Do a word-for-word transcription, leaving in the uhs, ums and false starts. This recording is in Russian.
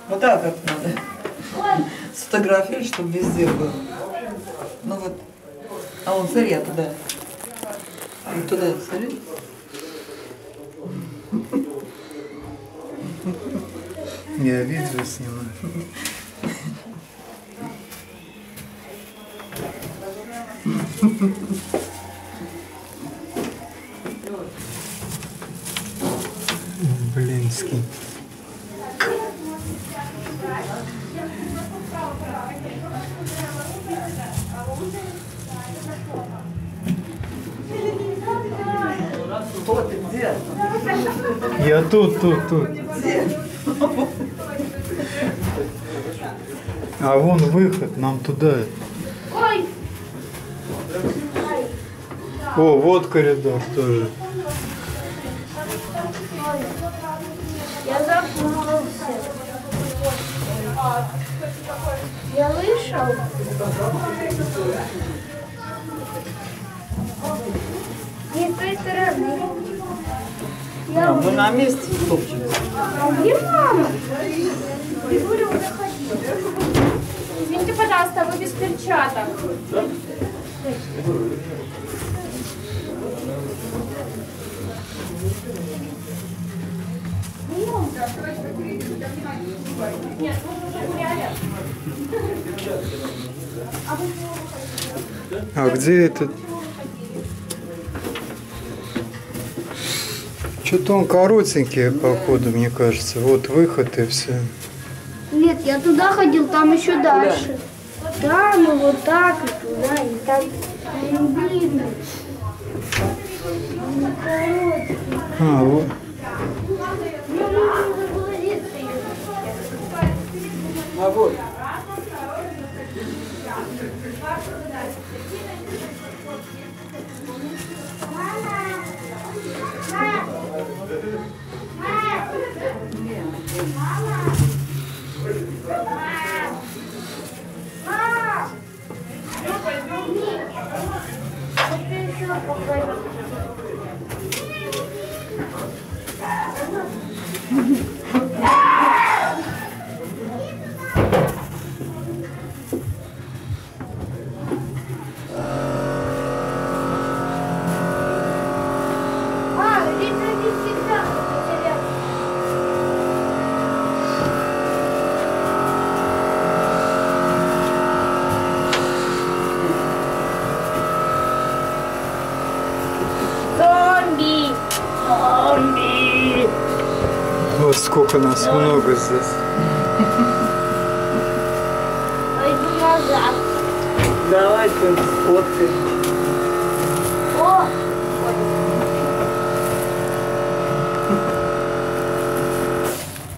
Вот так вот надо. Сфотографировать, чтобы везде было. Ну вот. А он, смотри, я туда. Вот туда, смотри. Я видео снимаю. Блинский. Кто ты, где? Я тут, тут, тут. Где? А вон выход, нам туда. Ой! О, вот коридор тоже. Я запутался. Я вышел. Не с той стороны. Я А, мы на месте топчемся. А где мама? Фигуля уже ходила. Извините, пожалуйста, вы без перчаток. Нет, мы уже гуляли. А где этот? Что-то он коротенький, походу, мне кажется. Вот выход и все. Нет, я туда ходил, там еще дальше. Там и вот так, и туда, и там. Блин. А, вот. А вот. Вот сколько нас много здесь. Пойду назад. Давай, сфоткай.